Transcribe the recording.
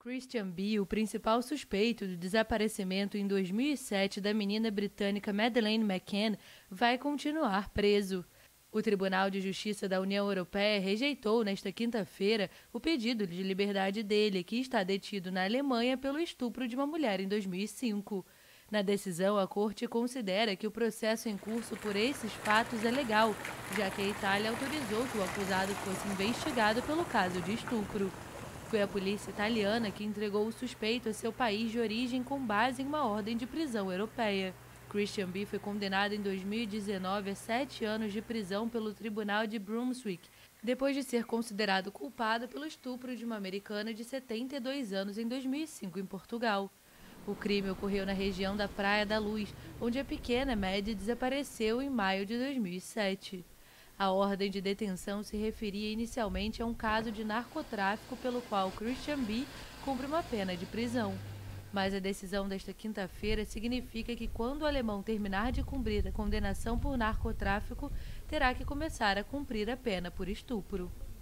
Christian B., o principal suspeito do desaparecimento em 2007 da menina britânica Madeleine McCann, vai continuar preso. O Tribunal de Justiça da União Europeia rejeitou nesta quinta-feira o pedido de liberdade dele, que está detido na Alemanha pelo estupro de uma mulher em 2005. Na decisão, a Corte considera que o processo em curso por esses fatos é legal, já que a Itália autorizou que o acusado fosse investigado pelo caso de estupro. Foi a polícia italiana que entregou o suspeito a seu país de origem com base em uma ordem de prisão europeia. Christian B. foi condenado em 2019 a 7 anos de prisão pelo Tribunal de Brunswick, depois de ser considerado culpado pelo estupro de uma americana de 72 anos em 2005 em Portugal. O crime ocorreu na região da Praia da Luz, onde a pequena Maddie desapareceu em maio de 2007. A ordem de detenção se referia inicialmente a um caso de narcotráfico pelo qual Christian B. cumpre uma pena de prisão. Mas a decisão desta quinta-feira significa que quando o alemão terminar de cumprir a condenação por narcotráfico, terá que começar a cumprir a pena por estupro.